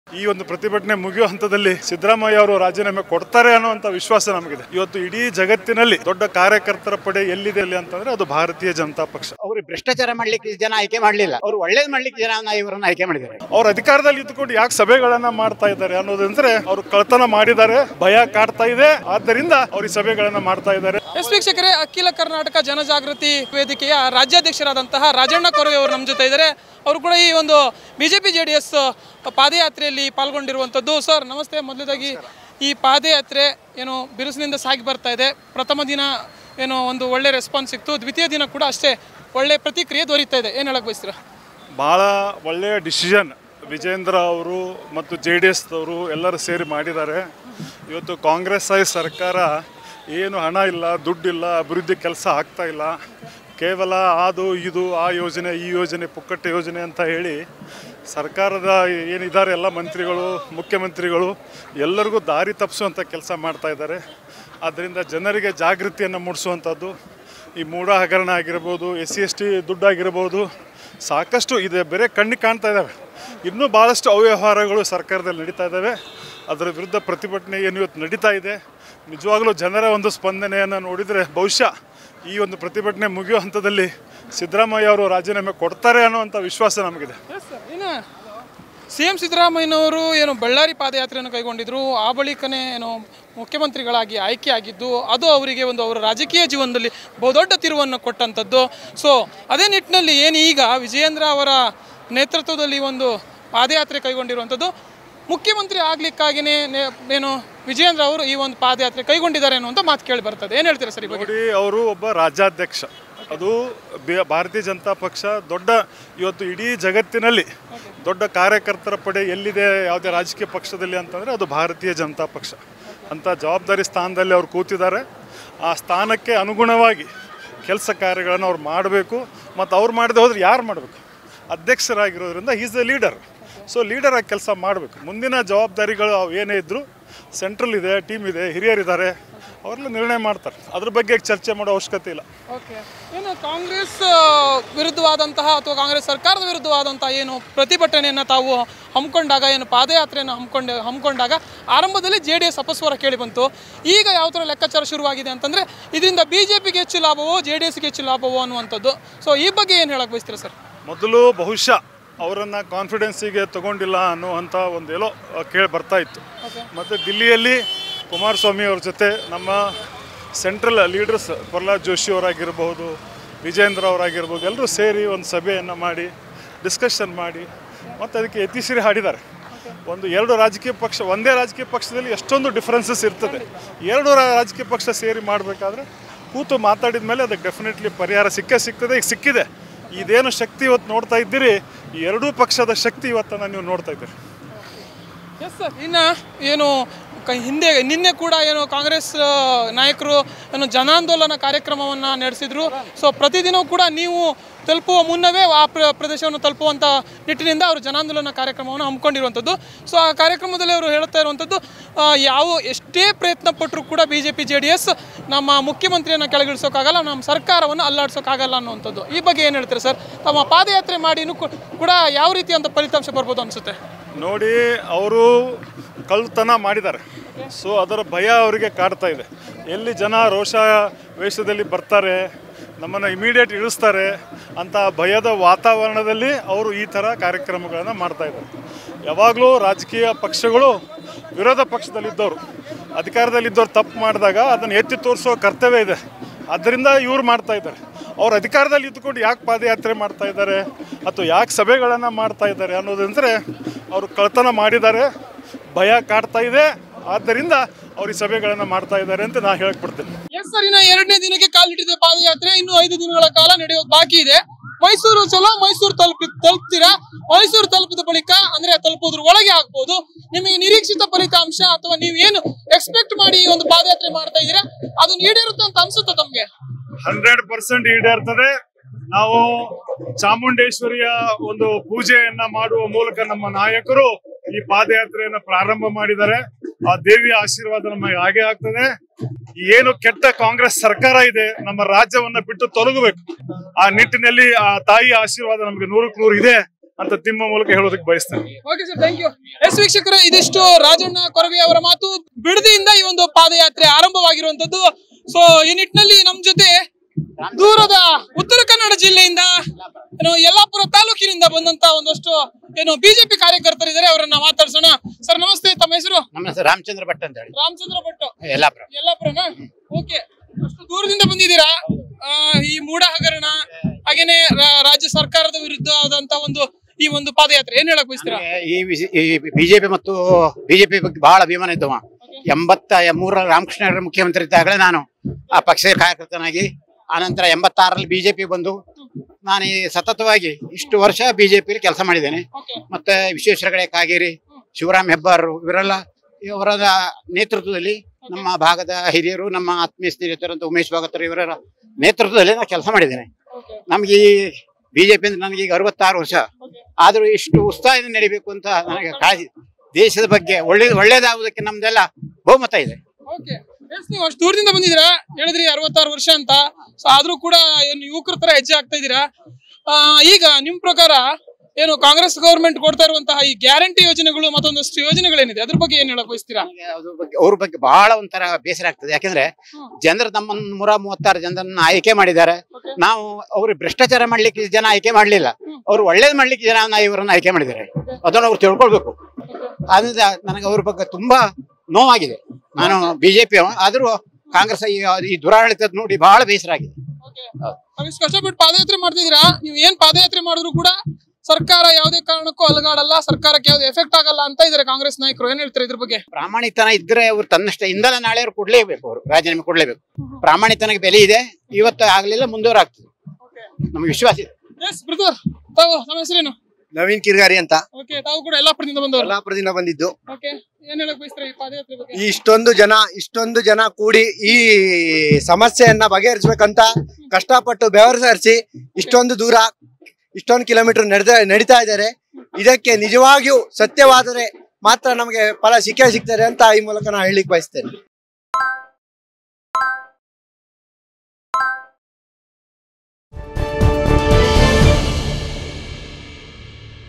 ಈ ಒಂದು ಪ್ರತಿಭಟನೆ ಮುಗಿಯುವ ಹಂತದಲ್ಲಿ ಸಿದ್ದರಾಮಯ್ಯ ಅವರು ರಾಜೀನಾಮೆ ಕೊಡ್ತಾರೆ ಅನ್ನುವಂತ ವಿಶ್ವಾಸ ನಮಗಿದೆ. ಇವತ್ತು ಇಡೀ ಜಗತ್ತಿನಲ್ಲಿ ದೊಡ್ಡ ಕಾರ್ಯಕರ್ತರ ಪಡೆ ಎಲ್ಲಿದೆ ಅಲ್ಲಿ ಅಂತಂದ್ರೆ ಅದು ಭಾರತೀಯ ಜನತಾ ಪಕ್ಷ. ಅವರು ಭ್ರಷ್ಟಾಚಾರ ಮಾಡ್ಲಿಕ್ಕೆ ಜನ ಆಯ್ಕೆ ಮಾಡಲಿಲ್ಲ, ಅವರು ಒಳ್ಳೇದ್ ಮಾಡ್ಲಿಕ್ಕೆ ಜನ ಇವರನ್ನ ಆಯ್ಕೆ ಮಾಡಿದ್ದಾರೆ. ಅವ್ರ ಅಧಿಕಾರದಲ್ಲಿ ಇದ್ದುಕೊಂಡು ಯಾಕೆ ಸಭೆಗಳನ್ನ ಮಾಡ್ತಾ ಇದ್ದಾರೆ ಅನ್ನೋದಂದ್ರೆ ಅವರು ಕಳ್ತನ ಮಾಡಿದ್ದಾರೆ, ಭಯ ಕಾಡ್ತಾ ಇದೆ, ಆದ್ದರಿಂದ ಅವ್ರ ಈ ಸಭೆಗಳನ್ನ ಮಾಡ್ತಾ ಇದ್ದಾರೆ. ವೀಕ್ಷಕರೇ, ಅಖಿಲ ಕರ್ನಾಟಕ ಜನಜಾಗೃತಿ ವೇದಿಕೆಯ ರಾಜ್ಯಾಧ್ಯಕ್ಷರಾದಂತಹ ರಾಜಣ್ಣ ಕೊರವಿ ಅವರು ನಮ್ಮ ಜೊತೆ ಇದ್ದಾರೆ. ಅವರು ಕೂಡ ಈ ಒಂದು ಬಿಜೆಪಿ JDS ಪಾದಯಾತ್ರೆಯಲ್ಲಿ ಪಾಲ್ಗೊಂಡಿರುವಂಥದ್ದು. ಸರ್ ನಮಸ್ತೆ. ಮೊದಲದಾಗಿ ಈ ಪಾದಯಾತ್ರೆ ಏನು ಬಿರುಸಿನಿಂದ ಸಾಗಿ ಬರ್ತಾ ಇದೆ. ಪ್ರಥಮ ದಿನ ಏನೋ ಒಂದು ಒಳ್ಳೆ ರೆಸ್ಪಾನ್ಸ್ ಸಿಕ್ತು, ದ್ವಿತೀಯ ದಿನ ಕೂಡ ಅಷ್ಟೇ ಒಳ್ಳೆ ಪ್ರತಿಕ್ರಿಯೆ ದೊರೀತಾ ಇದೆ. ಏನು ಹೇಳಕ್ ಬಯಸ್ತೀರಾ? ಭಾಳ ಒಳ್ಳೆಯ ಡಿಸಿಷನ್ ವಿಜೇಂದ್ರ ಅವರು ಮತ್ತು JDS ಅವರು ಎಲ್ಲರೂ ಸೇರಿ ಮಾಡಿದ್ದಾರೆ. ಇವತ್ತು ಕಾಂಗ್ರೆಸ್ ಸರ್ಕಾರ ಏನು ಹಣ ಇಲ್ಲ, ದುಡ್ಡಿಲ್ಲ, ಅಭಿವೃದ್ಧಿ ಕೆಲಸ ಆಗ್ತಾ ಇಲ್ಲ, ಕೇವಲ ಅದು ಇದು ಆ ಯೋಜನೆ ಈ ಯೋಜನೆ ಪುಕ್ಕಟ್ಟೆ ಯೋಜನೆ ಅಂತ ಹೇಳಿ ಸರ್ಕಾರದ ಏನಿದ್ದಾರೆ ಎಲ್ಲ ಮಂತ್ರಿಗಳು ಮುಖ್ಯಮಂತ್ರಿಗಳು ಎಲ್ಲರಿಗೂ ದಾರಿ ತಪ್ಪಿಸುವಂಥ ಕೆಲಸ ಮಾಡ್ತಾ ಇದ್ದಾರೆ. ಆದ್ದರಿಂದ ಜನರಿಗೆ ಜಾಗೃತಿಯನ್ನು ಮೂಡಿಸುವಂಥದ್ದು ಈ ಮೂಢ ಹಗರಣ ಆಗಿರ್ಬೋದು, SC/ST ದುಡ್ಡಾಗಿರ್ಬೋದು, ಸಾಕಷ್ಟು ಇದೆ, ಬೇರೆ ಕಣ್ಣಿಗೆ ಕಾಣ್ತಾ ಇದ್ದಾವೆ. ಇನ್ನೂ ಭಾಳಷ್ಟು ಅವ್ಯವಹಾರಗಳು ಸರ್ಕಾರದಲ್ಲಿ ನಡೀತಾ ಇದ್ದಾವೆ. ಅದರ ವಿರುದ್ಧ ಪ್ರತಿಭಟನೆ ಏನು ಇವತ್ತು ನಡೀತಾ ಇದೆ. ನಿಜವಾಗ್ಲೂ ಜನರ ಒಂದು ಸ್ಪಂದನೆಯನ್ನು ನೋಡಿದರೆ ಬಹುಶಃ ಈ ಒಂದು ಪ್ರತಿಭಟನೆ ಮುಗಿಯುವ ಹಂತದಲ್ಲಿ ಸಿದ್ದರಾಮಯ್ಯ ಅವರು ರಾಜೀನಾಮೆ ಕೊಡ್ತಾರೆ ಅನ್ನುವಂಥ ವಿಶ್ವಾಸ ನಮಗಿದೆ. ಇನ್ನು CM ಸಿದ್ದರಾಮಯ್ಯನವರು ಏನು ಬಳ್ಳಾರಿ ಪಾದಯಾತ್ರೆಯನ್ನು ಕೈಗೊಂಡಿದ್ರು, ಆ ಬಳಿಕನೇ ಏನು ಮುಖ್ಯಮಂತ್ರಿಗಳಾಗಿ ಆಯ್ಕೆಯಾಗಿದ್ದು, ಅದು ಅವರಿಗೆ ಒಂದು ಅವರ ರಾಜಕೀಯ ಜೀವನದಲ್ಲಿ ಬಹುದೊಡ್ಡ ತಿರುವನ್ನು ಕೊಟ್ಟಂಥದ್ದು. ಸೊ ಅದೇ ನಿಟ್ಟಿನಲ್ಲಿ ಏನು ಈಗ ವಿಜಯೇಂದ್ರ ಅವರ ನೇತೃತ್ವದಲ್ಲಿ ಒಂದು ಪಾದಯಾತ್ರೆ ಕೈಗೊಂಡಿರುವಂಥದ್ದು, ಮುಖ್ಯಮಂತ್ರಿ ಆಗ್ಲಿಕ್ಕಾಗಿನೇ ಏನು ವಿಜಯೇಂದ್ರ ಅವರು ಈ ಒಂದು ಪಾದಯಾತ್ರೆ ಕೈಗೊಂಡಿದ್ದಾರೆ ಅನ್ನುವಂಥ ಮಾತು ಕೇಳಿ ಬರ್ತದೆ. ಏನು ಹೇಳ್ತೀರಾ ಸರ್? ನೋಡಿ, ಅವರು ಒಬ್ಬ ರಾಜ್ಯಾಧ್ಯಕ್ಷ, ಅದು ಭಾರತೀಯ ಜನತಾ ಪಕ್ಷ ದೊಡ್ಡ ಇವತ್ತು ಇಡೀ ಜಗತ್ತಿನಲ್ಲಿ ದೊಡ್ಡ ಕಾರ್ಯಕರ್ತರ ಪಡೆ ಎಲ್ಲಿದೆ ಯಾವುದೇ ರಾಜಕೀಯ ಪಕ್ಷದಲ್ಲಿ ಅಂತಂದರೆ ಅದು ಭಾರತೀಯ ಜನತಾ ಪಕ್ಷ ಅಂತ ಜವಾಬ್ದಾರಿ ಸ್ಥಾನದಲ್ಲಿ ಅವ್ರು ಕೂತಿದ್ದಾರೆ. ಆ ಸ್ಥಾನಕ್ಕೆ ಅನುಗುಣವಾಗಿ ಕೆಲಸ ಕಾರ್ಯಗಳನ್ನು ಅವ್ರು ಮಾಡಬೇಕು. ಮತ್ತು ಅವ್ರು ಮಾಡದೆ ಹೋದ್ರೆ ಯಾರು ಮಾಡಬೇಕು? ಅಧ್ಯಕ್ಷರಾಗಿರೋದ್ರಿಂದ ಈಸ್ ದ ಲೀಡರ್. ಸೊ ಲೀಡರಾಗಿ ಕೆಲಸ ಮಾಡಬೇಕು. ಮುಂದಿನ ಜವಾಬ್ದಾರಿಗಳು ಅವು ಏನೇ ಇದ್ದರೂ ಸೆಂಟ್ರಲ್ ಇದೆ, ಟೀಮ್ ಇದೆ, ಹಿರಿಯರಿದ್ದಾರೆ, ಅವರೆಲ್ಲ ನಿರ್ಣಯ ಮಾಡ್ತಾರೆ. ಅದ್ರ ಬಗ್ಗೆ ಚರ್ಚೆ ಮಾಡೋ ಅವಶ್ಯಕತೆ ಇಲ್ಲ. ಓಕೆ, ಏನು ಕಾಂಗ್ರೆಸ್ ವಿರುದ್ಧವಾದಂತಹ ಅಥವಾ ಕಾಂಗ್ರೆಸ್ ಸರ್ಕಾರದ ವಿರುದ್ಧವಾದಂತಹ ಏನು ಪ್ರತಿಭಟನೆಯನ್ನು ತಾವು ಹಮ್ಮಿಕೊಂಡಾಗ, ಏನು ಪಾದಯಾತ್ರೆಯನ್ನು ಹಮ್ಮಿಕೊಂಡಾಗ ಆರಂಭದಲ್ಲಿ JDS ಅಪಸ್ವರ ಕೇಳಿ ಬಂತು. ಈಗ ಯಾವ ಥರ ಲೆಕ್ಕಾಚಾರ ಶುರುವಾಗಿದೆ ಅಂತಂದರೆ ಇದರಿಂದ BJPಗೆ ಹೆಚ್ಚು ಲಾಭವೋ JDSಗೆ ಹೆಚ್ಚು ಲಾಭವೋ ಅನ್ನುವಂಥದ್ದು. ಸೊ ಈ ಬಗ್ಗೆ ಏನು ಹೇಳಕ್ಕೆ ಬಯಸ್ತೀರಾ ಸರ್? ಮೊದಲು ಬಹುಶಃ ಅವರನ್ನು ಕಾನ್ಫಿಡೆನ್ಸಿಗೆ ತಗೊಂಡಿಲ್ಲ ಅನ್ನುವಂಥ ಒಂದೇಲೋ ಕೇಳಿ ಬರ್ತಾ ಇತ್ತು. ಮತ್ತು ದಿಲ್ಲಿಯಲ್ಲಿ ಕುಮಾರಸ್ವಾಮಿ ಅವ್ರ ಜೊತೆ ನಮ್ಮ ಸೆಂಟ್ರಲ್ ಲೀಡರ್ಸ್ ಪ್ರಹ್ಲಾದ್ ಜೋಶಿ ಅವರಾಗಿರ್ಬೋದು, ವಿಜೇಂದ್ರ ಅವರಾಗಿರ್ಬೋದು, ಎಲ್ಲರೂ ಸೇರಿ ಒಂದು ಸಭೆಯನ್ನು ಮಾಡಿ ಡಿಸ್ಕಷನ್ ಮಾಡಿ ಮತ್ತು ಅದಕ್ಕೆ ಯತಿಶ್ರೀ ಹಾಡಿದ್ದಾರೆ. ಎರಡು ರಾಜಕೀಯ ಪಕ್ಷ, ಒಂದೇ ರಾಜಕೀಯ ಪಕ್ಷದಲ್ಲಿ ಎಷ್ಟೊಂದು ಡಿಫ್ರೆನ್ಸಸ್ ಇರ್ತದೆ. ಎರಡು ರಾಜಕೀಯ ಪಕ್ಷ ಸೇರಿ ಮಾಡಬೇಕಾದ್ರೆ ಕೂತು ಮಾತಾಡಿದ ಮೇಲೆ ಅದಕ್ಕೆ ಡೆಫಿನೆಟ್ಲಿ ಪರಿಹಾರ ಸಿಗ್ತದೆ. ಈಗ ಸಿಕ್ಕಿದೆ. ಇದೇನು ಶಕ್ತಿ ಇವತ್ತು ನೋಡ್ತಾ ಇದ್ದೀರಿ, ಈ ಎರಡೂ ಪಕ್ಷದ ಶಕ್ತಿ ಇವತ್ತನ್ನು ನೀವು ನೋಡ್ತಾ ಇದ್ದೀರಿ. Yes sir. ಇನ್ನು ಏನು ನಿನ್ನೆ ಕೂಡ ಏನು ಕಾಂಗ್ರೆಸ್ ನಾಯಕರು ಏನು ಜನಾಂದೋಲನ ಕಾರ್ಯಕ್ರಮವನ್ನು ನಡೆಸಿದ್ರು. ಸೊ ಪ್ರತಿದಿನವೂ ಕೂಡ ನೀವು ತಲುಪುವ ಮುನ್ನವೇ ಆ ಪ್ರದೇಶವನ್ನು ತಲುಪುವಂಥ ನಿಟ್ಟಿನಿಂದ ಅವರು ಜನಾಂದೋಲನ ಕಾರ್ಯಕ್ರಮವನ್ನು ಹಮ್ಮಿಕೊಂಡಿರುವಂಥದ್ದು. ಸೊ ಆ ಕಾರ್ಯಕ್ರಮದಲ್ಲಿ ಅವರು ಹೇಳ್ತಾ ಇರುವಂಥದ್ದು, ಎಷ್ಟೇ ಪ್ರಯತ್ನ ಪಟ್ಟರೂ ಕೂಡ BJP JDS ನಮ್ಮ ಮುಖ್ಯಮಂತ್ರಿಯನ್ನು ಕೆಳಗಿಳಿಸೋಕ್ಕಾಗಲ್ಲ, ನಮ್ಮ ಸರ್ಕಾರವನ್ನು ಅಲ್ಲಾಡಿಸೋಕ್ಕಾಗಲ್ಲ ಅನ್ನುವಂಥದ್ದು. ಈ ಬಗ್ಗೆ ಏನು ಹೇಳ್ತೀರಾ ಸರ್? ತಮ್ಮ ಪಾದಯಾತ್ರೆ ಮಾಡಿನೂ ಕೂಡ ಯಾವ ರೀತಿಯಂಥ ಫಲಿತಾಂಶ ಬರ್ಬೋದು ಅನಿಸುತ್ತೆ? ನೋಡಿ, ಅವರು ಕಳ್ಳತನ ಮಾಡಿದ್ದಾರೆ. ಸೊ ಅದರ ಭಯ ಅವರಿಗೆ ಕಾಡ್ತಾ ಇದೆ. ಎಲ್ಲಿ ಜನ ರೋಷ ವೇಷದಲ್ಲಿ ಬರ್ತಾರೆ, ನಮ್ಮನ್ನು ಇಮಿಡಿಯೇಟ್ ಇಳಿಸ್ತಾರೆ ಅಂತ ಭಯದ ವಾತಾವರಣದಲ್ಲಿ ಅವರು ಈ ಥರ ಕಾರ್ಯಕ್ರಮಗಳನ್ನು ಮಾಡ್ತಾ ಇದ್ದಾರೆ. ಯಾವಾಗಲೂ ರಾಜಕೀಯ ಪಕ್ಷಗಳು ವಿರೋಧ ಪಕ್ಷದಲ್ಲಿದ್ದವರು, ಅಧಿಕಾರದಲ್ಲಿದ್ದವ್ರು ತಪ್ಪು ಮಾಡಿದಾಗ ಅದನ್ನು ಎತ್ತಿ ತೋರಿಸೋ ಕರ್ತವ್ಯ ಇದೆ. ಆದ್ದರಿಂದ ಇವ್ರು ಮಾಡ್ತಾ ಇದ್ದಾರೆ. ಅವ್ರು ಅಧಿಕಾರದಲ್ಲಿ ಇದ್ದುಕೊಂಡು ಯಾಕೆ ಪಾದಯಾತ್ರೆ ಮಾಡ್ತಾ ಇದ್ದಾರೆ ಅಥವಾ ಯಾಕೆ ಸಭೆಗಳನ್ನು ಮಾಡ್ತಾ ಇದ್ದಾರೆ ಅನ್ನೋದಂದರೆ ಅವರು ಕಳ್ತನ ಮಾಡಿದ್ದಾರೆ, ಭಯ ಕಾಡ್ತಾ ಇದೆ, ಆದ್ದರಿಂದ ಅವ್ರು ಈ ಸಭೆಗಳನ್ನು ಮಾಡ್ತಾ ಇದ್ದಾರೆ ಅಂತ ನಾನು ಹೇಳ್ಕೊಡ್ತೇನೆ. ಎಸ್ ಸರ್, ಇನ್ನು 2ನೇ ದಿನಕ್ಕೆ ಕಾಲಿಟ್ಟಿದೆ ಪಾದಯಾತ್ರೆ. ಇನ್ನು 5 ದಿನಗಳ ಕಾಲ ನಡೆಯೋದು ಬಾಕಿ ಇದೆ. ಮೈಸೂರು ಚಲೋ, ಮೈಸೂರು ತಲುಪ್ತೀರಾ? ಮೈಸೂರು ತಲುಪಿದ ಬಳಿಕ ಅಂದ್ರೆ ತಲುಪೋದ್ರ ಒಳಗೆ ಆಗ್ಬೋದು, ನಿಮಗೆ ನಿರೀಕ್ಷಿತ ಫಲಿತಾಂಶ ಅಥವಾ ನೀವು ಏನು ಎಕ್ಸ್ಪೆಕ್ಟ್ ಮಾಡಿ ಈ ಒಂದು ಪಾದಯಾತ್ರೆ ಮಾಡ್ತಾ ಇದ್ದೀರಾ ಅದು ಈಡೇರುತ್ತೆ ಅಂತ ಅನ್ಸುತ್ತೆ ತಮ್ಗೆ? 100% ಈಡೇರ್ತದೆ. ನಾವು ಚಾಮುಂಡೇಶ್ವರಿಯ ಒಂದು ಪೂಜೆಯನ್ನ ಮಾಡುವ ಮೂಲಕ ನಮ್ಮ ನಾಯಕರು ಈ ಪಾದಯಾತ್ರೆಯನ್ನ ಪ್ರಾರಂಭ ಮಾಡಿದ್ದಾರೆ. ಆ ದೇವಿಯ ಆಶೀರ್ವಾದ ನಮಗೆ ಹಾಗೆ ಆಗ್ತದೆ. ಏನು ಕೆಟ್ಟ ಕಾಂಗ್ರೆಸ್ ಸರ್ಕಾರ ಇದೆ, ನಮ್ಮ ರಾಜ್ಯವನ್ನ ಬಿಟ್ಟು ತೊಲಗಬೇಕು. ಆ ನಿಟ್ಟಿನಲ್ಲಿ ಆ ತಾಯಿಯ ಆಶೀರ್ವಾದ ನಮಗೆ 100ಕ್ಕೆ 100 ಇದೆ ಅಂತ ನಿಮ್ಮ ಮೂಲಕ ಹೇಳೋದಕ್ಕೆ ಬಯಸ್ತೇನೆ. Okay sir, thank you. Yes ವೀಕ್ಷಕರೇ, ಇದಿಷ್ಟು ರಾಜಣ್ಣ ಕೊರವಿ ಅವರ ಮಾತು. ಬಿಡದಿಯಿಂದ ಈ ಒಂದು ಪಾದಯಾತ್ರೆ ಆರಂಭವಾಗಿರುವಂತದ್ದು. ಸೊ ಈ ನಿಟ್ಟಿನಲ್ಲಿ ನಮ್ ಜೊತೆ ದೂರದ ಉತ್ತರ ಕನ್ನಡ ಜಿಲ್ಲೆಯಿಂದ ಯಲ್ಲಾಪುರ ತಾಲೂಕಿನಿಂದ ಬಂದಂತ ಒಂದಷ್ಟು ಬಿಜೆಪಿ ಕಾರ್ಯಕರ್ತರಿದ್ದಾರೆ, ಅವರನ್ನ ಮಾತಾಡ್ಸೋಣ. ಸರ್ ನಮಸ್ತೆ, ತಮ್ಮ ಹೆಸರು? ನಮ್ಮ ಹೆಸರು ರಾಮಚಂದ್ರ ಭಟ್ ಅಂತ ಹೇಳಿ. ರಾಮಚಂದ್ರ ಭಟ್, ಯಲ್ಲಾಪುರ. ಓಕೆ, ಅಷ್ಟು ದೂರದಿಂದ ಬಂದಿದ್ದೀರಾ. ಈ ಮೂಢ ಹಗರಣ ಹಾಗೇನೆ ರಾಜ್ಯ ಸರ್ಕಾರದ ವಿರುದ್ಧ ಆದಂತ ಈ ಒಂದು ಪಾದಯಾತ್ರೆ ಏನ್ ಹೇಳಕ್ ಬಯಸ್ತೀರಾ? ಈ ಬಿಜೆಪಿ ಮತ್ತು ಬಿಜೆಪಿ ಬಗ್ಗೆ ಬಹಳ ಅಭಿಮಾನ ಇದ್ದವ. 83 ರಾಮಕೃಷ್ಣ ಮುಖ್ಯಮಂತ್ರಿ ಇದ್ದಾಗಲೇ ನಾನು ಆ ಪಕ್ಷದ ಕಾರ್ಯಕರ್ತನಾಗಿ, ಆನಂತರ 86ರಲ್ಲಿ ಬಿಜೆಪಿ ಬಂದು ನಾನು ಸತತವಾಗಿ ಇಷ್ಟು ವರ್ಷ ಬಿಜೆಪಿ ಕೆಲಸ ಮಾಡಿದ್ದೇನೆ. ಮತ್ತೆ ವಿಶ್ವೇಶ್ವರ ಹೆಗಡೆ ಕಾಗೇರಿ, ಶಿವರಾಮ್ ಹೆಬ್ಬಾರ್ ಇವರೆಲ್ಲ ಇವರ ನೇತೃತ್ವದಲ್ಲಿ ನಮ್ಮ ಭಾಗದ ಹಿರಿಯರು, ನಮ್ಮ ಆತ್ಮೀಯ ಸ್ನೇಹಿತರಂತ ಉಮೇಶ್ ಭಾಗವತರು ಇವರ ನೇತೃತ್ವದಲ್ಲಿ ನಾನು ಕೆಲಸ ಮಾಡಿದ್ದೇನೆ. ನಮ್ಗೆ ಈ ಬಿಜೆಪಿ ಅಂದ್ರೆ ನನಗೆ ಈಗ 66 ವರ್ಷ ಆದ್ರೂ ಇಷ್ಟು ಉತ್ಸಾಹದಿಂದ ನಡಿಬೇಕು ಅಂತ ನನಗೆ ಕಾಳಜಿ. ದೇಶದ ಬಗ್ಗೆ ಒಳ್ಳೇದಾಗುವುದಕ್ಕೆ ನಮ್ದೆಲ್ಲ ಬಹುಮತ ಇದೆ. ನೀವು ಅಷ್ಟು ದೂರದಿಂದ ಬಂದಿದ್ದೀರಾ, ಹೇಳಿದ್ರಿ 66 ವರ್ಷ ಅಂತ. ಸೊ ಆದ್ರೂ ಕೂಡ ಏನು ಯುವಕರ ತರ ಹೆಜ್ಜೆ ಆಗ್ತಾ ಇದ್ದೀರಾ. ಈಗ ನಿಮ್ ಪ್ರಕಾರ ಏನು ಕಾಂಗ್ರೆಸ್ ಗವರ್ಮೆಂಟ್ ಕೊಡ್ತಾ ಇರುವಂತಹ ಈ ಗ್ಯಾರಂಟಿ ಯೋಜನೆಗಳು ಮತ್ತೊಂದಷ್ಟು ಯೋಜನೆಗಳೇನಿದೆ ಅದ್ರ ಬಗ್ಗೆ ಏನ್ ಹೇಳಕ್ ಬಯಸ್ತೀರಾ? ಅವ್ರ ಬಗ್ಗೆ ಬಹಳ ಒಂಥರ ಬೇಸರ ಆಗ್ತದೆ. ಯಾಕಂದ್ರೆ ಜನರು ನಮ್ಮನ್ನು 136 ಜನರನ್ನ ಆಯ್ಕೆ ಮಾಡಿದ್ದಾರೆ. ನಾವು ಅವ್ರು ಭ್ರಷ್ಟಾಚಾರ ಮಾಡ್ಲಿಕ್ಕೆ ಜನ ಆಯ್ಕೆ ಮಾಡ್ಲಿಲ್ಲ, ಅವ್ರು ಒಳ್ಳೇದ್ ಮಾಡ್ಲಿಕ್ಕೆ ಜನ ಇವರನ್ನ ಆಯ್ಕೆ ಮಾಡಿದ್ದಾರೆ. ಅದನ್ನು ಅವ್ರು ತಿಳ್ಕೊಳ್ಬೇಕು. ಆದ್ರಿಂದ ನನಗೆ ಅವ್ರ ಬಗ್ಗೆ ತುಂಬಾ ನೋವಾಗಿದೆ. ನಾನು ಬಿಜೆಪಿ ಆದ್ರೂ ಕಾಂಗ್ರೆಸ್ ಈ ದುರಾಡಳಿತದ ನೋಡಿ ಬಹಳ ಬೇಸರ ಆಗಿದೆ. ಕಷ್ಟಪಟ್ಟು ಪಾದಯಾತ್ರೆ ಮಾಡ್ತಿದ್ದೀರಾ. ನೀವು ಏನ್ ಪಾದಯಾತ್ರೆ ಮಾಡಿದ್ರು ಕೂಡ ಸರ್ಕಾರ ಯಾವುದೇ ಕಾರಣಕ್ಕೂ ಅಲಗಾಡಲ್ಲ, ಸರ್ಕಾರಕ್ಕೆ ಯಾವ್ದು ಎಫೆಕ್ಟ್ ಆಗಲ್ಲ ಅಂತ ಇದಾರೆ ಕಾಂಗ್ರೆಸ್ ನಾಯಕರು. ಏನ್ ಹೇಳ್ತಾರೆ ಇದ್ರ ಬಗ್ಗೆ? ಪ್ರಾಮಾಣಿಕತನ ಇದ್ರೆ ಅವ್ರು ತನ್ನಷ್ಟ ಇಂದಲ ನಾಳೆ ಅವ್ರು ಕೊಡ್ಲೇಬೇಕು, ಅವರು ರಾಜೀನಾಮೆ ಕೊಡ್ಲೇಬೇಕು. ಪ್ರಾಮಾಣಿಕತನಕ್ಕೆ ಬೆಲೆ ಇದೆ. ಇವತ್ತು ಆಗ್ಲಿಲ್ಲ, ಮುಂದೂರು ಆಗ್ತದೆ, ನಮ್ಗೆ ವಿಶ್ವಾಸ ಇದೆ. ತಾವು ನಮ್ಮ ಹೆಸರೇನು? ನವೀನ್ ಕಿರ್ಗಾರಿ ಅಂತ. ತಾವು ಕೂಡ ಯಲ್ಲಾಪುರದಿಂದ ಬಂದವರು? ಯಲ್ಲಾಪುರದಿಂದ ಬಂದಿದ್ದು. ಏನ್ ಹೇಳಕ್ ಬಯಸ್ತಾರೆ ಈ ಪಾದಯಾತ್ರೆ ಬಗ್ಗೆ? ಇಷ್ಟೊಂದು ಜನ ಕೂಡಿ ಈ ಸಮಸ್ಯೆಯನ್ನ ಬಗೆಹರಿಸಬೇಕಂತ ಕಷ್ಟಪಟ್ಟು ಬೆವರಿಸಿ ಇಷ್ಟೊಂದು ದೂರ, ಇಷ್ಟೊಂದು ಕಿಲೋಮೀಟರ್ ನಡೀತಾ ಇದ್ದಾರೆ. ಇದಕ್ಕೆ ನಿಜವಾಗಿಯೂ ಸತ್ಯವಾದರೆ ಮಾತ್ರ ನಮಗೆ ಫಲ ಸಿಕ್ಕೇ ಸಿಗ್ತಾರೆ ಅಂತ ಈ ಮೂಲಕ ನಾನು ಹೇಳಿಕ್ ಬಯಸ್ತೇನೆ.